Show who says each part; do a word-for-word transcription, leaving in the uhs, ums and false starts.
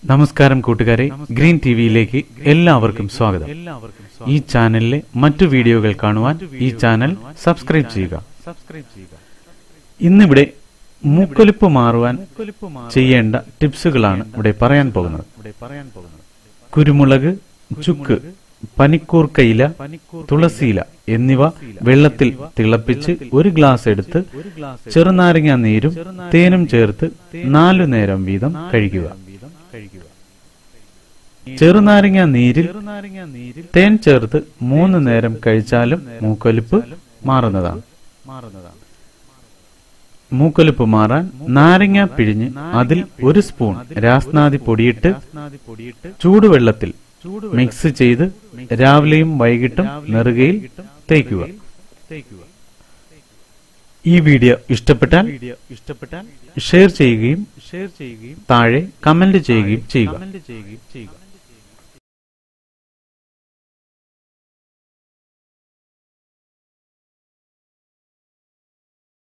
Speaker 1: നമസ്കാരം കൂട്ടുകാരെ, ഗ്രീൻ ടിവിയിലേക്ക് എല്ലാവർക്കും സ്വാഗതം. ഈ ചാനലിലെ മറ്റു വീഡിയോകൾ കാണുവാൻ ഈ ചാനൽ സബ്സ്ക്രൈബ് ചെയ്യുക. ഇന്നിവിടെ മൂക്കൊലിപ്പ് മാറുവാൻ ചെയ്യേണ്ട ടിപ്സുകളാണ് ഇവിടെ പറയാൻ പോകുന്നത്. കുരുമുളക്, ചുക്ക്, പനിക്കൂർക്കയില, തുളസിയില എന്നിവ വെള്ളത്തിൽ തിളപ്പിച്ച് ഒരു ഗ്ലാസ് എടുത്ത് ചെറുനാരങ്ങ നീരും തേനും ചേർത്ത് നാലു നേരം വീതം കഴിക്കുക. ചെറുനാരങ്ങ നീരിൽ തേൻ ചേർത്ത് മൂന്ന് നേരം കഴിച്ചാലും മൂക്കൊലിപ്പ് മാറുന്നതാണ്. മൂക്കൊലിപ്പ് മാറാൻ നാരങ്ങ പിഴിഞ്ഞ് അതിൽ ഒരു സ്പൂൺ രാസ്നാദി പൊടിയിട്ട് ചൂടുവെള്ളത്തിൽ മിക്സ് ചെയ്ത് രാവിലെയും വൈകിട്ടും നെറുകയിൽ തേക്കുക. ഈ വീഡിയോ ഇഷ്ടപ്പെട്ടാൽ ഷെയർ ചെയ്യുകയും താഴെ കമന്റ് ചെയ്യുകയും ചെയ്യുക.